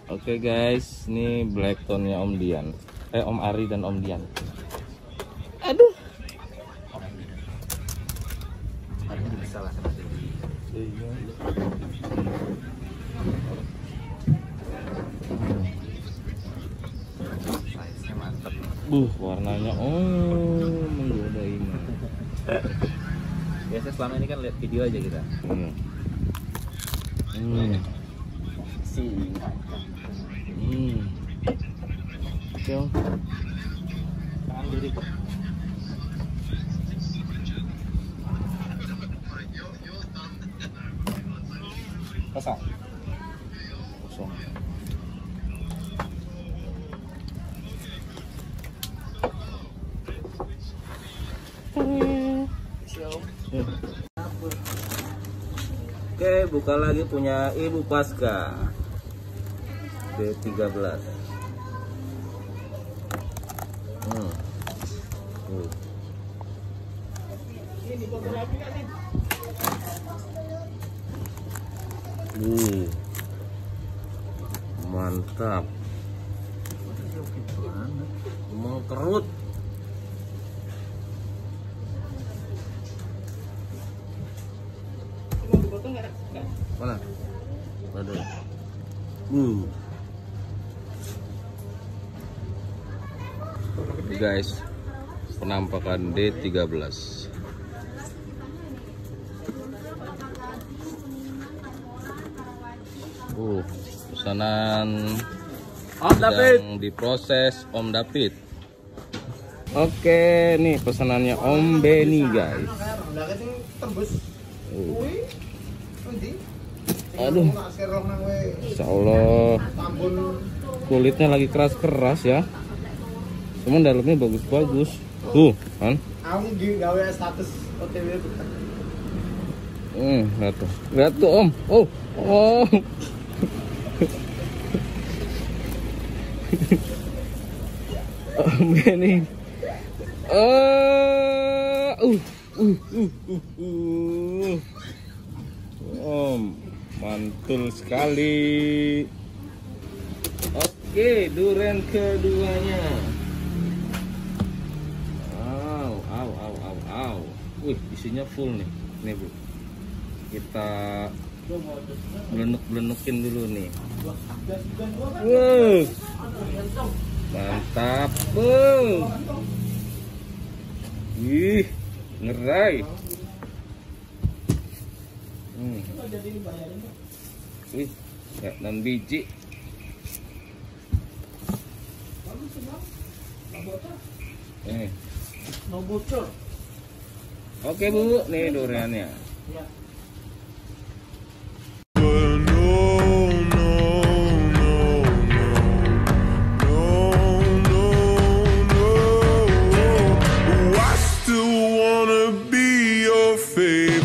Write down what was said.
Oke guys, ini Blacktonnya Om Dian. Om Ari dan Om Dian. Aduh. Bisa lah sama size-nya mantap. Warnanya menggoda ini. Biasa selama ini kan lihat video aja kita. Oke, Tangan diri kok. Kosong. Oke, buka lagi punya Ibu Pasca B13. Mantap. Mau kerut. Mana? Ada. Guys, penampakan D13. Pesanan sedang diproses Om David. Oke, nih pesanannya Om Beni guys. Aduh, Insya Allah kulitnya lagi keras-keras ya. Cuman dalamnya bagus-bagus. Kan? Aku gawe status OTW itu. Lihat tuh Om. Om Beni. Om, mantul sekali. Oke, duren keduanya. Isinya full nih. Nih Bu, kita belenek-belenekin dulu nih. Mantap. Ngerai. Dan biji. Mau bocor. Oke Bu, nih duriannya. I still wanna be your face.